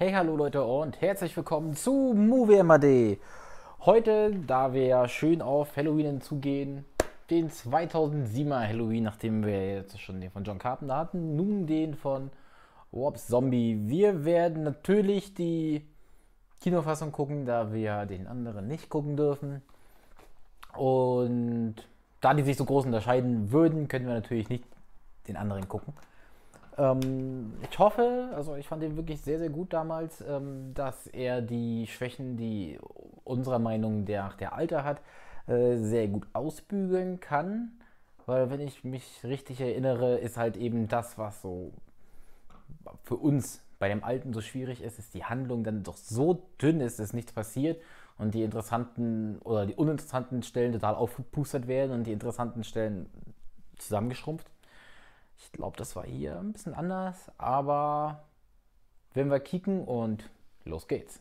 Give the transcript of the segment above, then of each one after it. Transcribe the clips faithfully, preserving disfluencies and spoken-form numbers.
Hey, hallo Leute und herzlich willkommen zu Movie M A D. Heute, da wir ja schön auf Halloween zugehen, den zweitausendsiebener Halloween, nachdem wir jetzt schon den von John Carpenter hatten, nun den von Rob Zombie. Wir werden natürlich die Kinofassung gucken, da wir den anderen nicht gucken dürfen. Und da die sich so groß unterscheiden würden, können wir natürlich nicht den anderen gucken. Ähm, ich hoffe, also ich fand den wirklich sehr, sehr gut damals, ähm, dass er die Schwächen, die unserer Meinung nach der Alte hat, äh, sehr gut ausbügeln kann. Weil wenn ich mich richtig erinnere, ist halt eben das, was so für uns bei dem Alten so schwierig ist, ist die Handlung dann doch so dünn ist, dass nichts passiert und die interessanten oder die uninteressanten Stellen total aufgepustert werden und die interessanten Stellen zusammengeschrumpft. Ich glaube, das war hier ein bisschen anders, aber werden wir kicken und los geht's.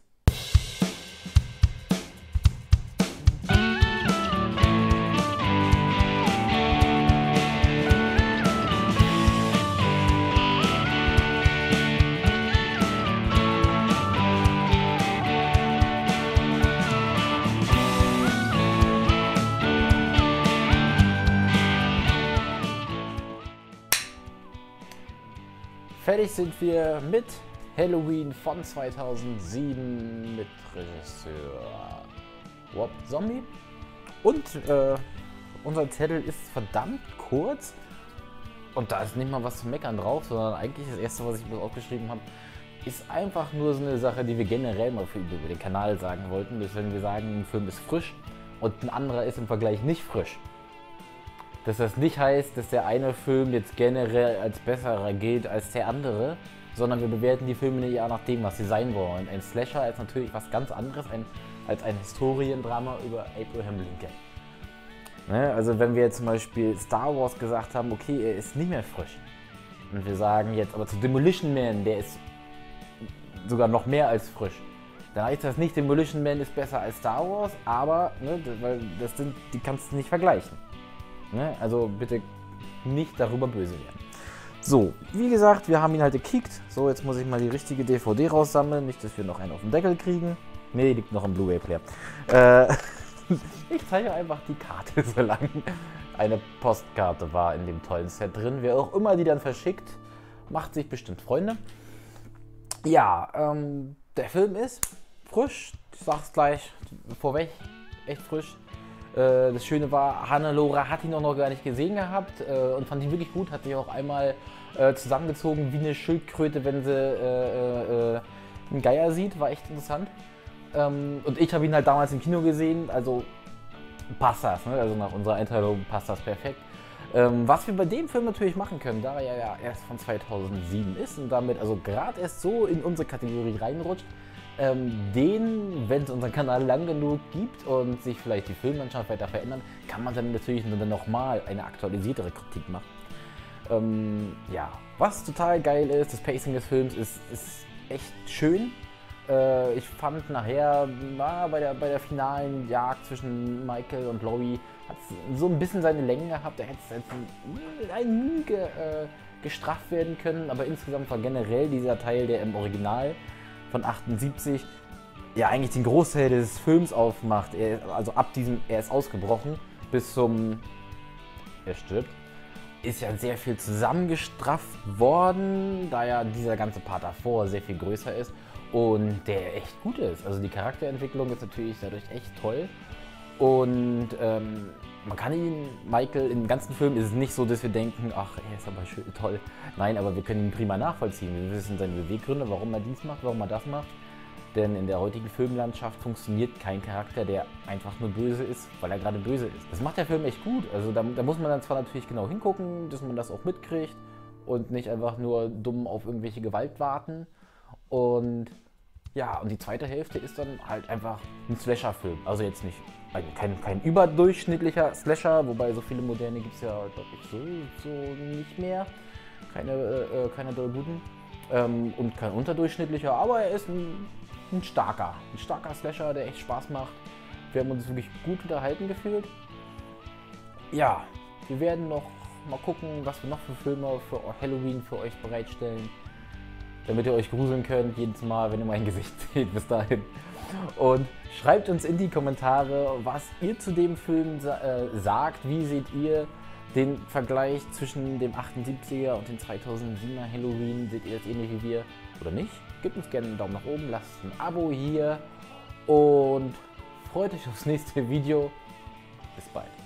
Fertig sind wir mit Halloween von zweitausendsieben mit Regisseur Rob Zombie. Und äh, unser Zettel ist verdammt kurz. Und da ist nicht mal was zu meckern drauf, sondern eigentlich das erste, was ich mir aufgeschrieben habe, ist einfach nur so eine Sache, die wir generell mal für über den Kanal sagen wollten. Das ist, wenn wir sagen, ein Film ist frisch und ein anderer ist im Vergleich nicht frisch. Dass das nicht heißt, dass der eine Film jetzt generell als besserer gilt als der andere, sondern wir bewerten die Filme ja nach dem, was sie sein wollen. Ein Slasher ist natürlich was ganz anderes ein, als ein Historiendrama über Abraham Lincoln. Ne? Also wenn wir jetzt zum Beispiel Star Wars gesagt haben, okay, er ist nicht mehr frisch. Und wir sagen jetzt aber zu Demolition Man, der ist sogar noch mehr als frisch. Dann heißt das nicht, Demolition Man ist besser als Star Wars, aber ne, weil das sind, die kannst du nicht vergleichen. Ne? Also bitte nicht darüber böse werden. So, wie gesagt, wir haben ihn halt gekickt. So, jetzt muss ich mal die richtige D V D raussammeln. Nicht, dass wir noch einen auf den Deckel kriegen. Ne, die liegt noch im Blu-ray-Player. Äh, ich zeige einfach die Karte, solange eine Postkarte war in dem tollen Set drin. Wer auch immer die dann verschickt, macht sich bestimmt Freunde. Ja, ähm, der Film ist frisch. Ich sag's gleich vorweg. Echt frisch. Das Schöne war, Hannelore hat ihn auch noch gar nicht gesehen gehabt äh, und fand ihn wirklich gut. Hat sich auch einmal äh, zusammengezogen wie eine Schildkröte, wenn sie äh, äh, einen Geier sieht. War echt interessant. Ähm, und ich habe ihn halt damals im Kino gesehen, also passt das. Ne? Also nach unserer Einteilung passt das perfekt. Ähm, was wir bei dem Film natürlich machen können, da er ja erst von zweitausendsieben ist und damit also gerade erst so in unsere Kategorie reinrutscht, Ähm, den, wenn es unseren Kanal lang genug gibt und sich vielleicht die Filmlandschaft weiter verändert, kann man dann natürlich dann nochmal eine aktualisiertere Kritik machen. Ähm, ja, was total geil ist, das Pacing des Films ist, ist echt schön. Äh, ich fand nachher na, bei, der, bei der finalen Jagd zwischen Michael und Laurie hat es so ein bisschen seine Längen gehabt. Da hätte es ein, ein Mühe ge, äh, gestrafft werden können, aber insgesamt war generell dieser Teil, der im Original von achtundsiebzig ja eigentlich den Großteil des Films aufmacht. Er, also ab diesem, er ist ausgebrochen bis zum, er stirbt, ist ja sehr viel zusammengestrafft worden, da ja dieser ganze Part davor sehr viel größer ist und der echt gut ist. Also die Charakterentwicklung ist natürlich dadurch echt toll und ähm, man kann ihn, Michael, im ganzen Film ist es nicht so, dass wir denken, ach, er ist aber schön, toll. Nein, aber wir können ihn prima nachvollziehen. Wir wissen seine Beweggründe, warum er dies macht, warum er das macht. Denn in der heutigen Filmlandschaft funktioniert kein Charakter, der einfach nur böse ist, weil er gerade böse ist. Das macht der Film echt gut. Also da, da muss man dann zwar natürlich genau hingucken, dass man das auch mitkriegt und nicht einfach nur dumm auf irgendwelche Gewalt warten. Und ja, und die zweite Hälfte ist dann halt einfach ein Slasher-Film. Also jetzt nicht ein, kein, kein überdurchschnittlicher Slasher, wobei so viele moderne gibt es ja, glaube ich, so, so nicht mehr. Keine, äh, keine doll guten. Ähm, und kein unterdurchschnittlicher, aber er ist ein, ein starker. Ein starker Slasher, der echt Spaß macht. Wir haben uns wirklich gut unterhalten gefühlt. Ja, wir werden noch mal gucken, was wir noch für Filme für Halloween für euch bereitstellen. damit ihr euch gruseln könnt, jedes Mal, wenn ihr mein Gesicht seht. Bis dahin. Und schreibt uns in die Kommentare, was ihr zu dem Film sa äh, sagt. Wie seht ihr den Vergleich zwischen dem achtundsiebziger und dem zweitausendsiebener Halloween? Seht ihr das ähnlich wie wir oder nicht? Gebt uns gerne einen Daumen nach oben, lasst ein Abo hier und freut euch aufs nächste Video. Bis bald.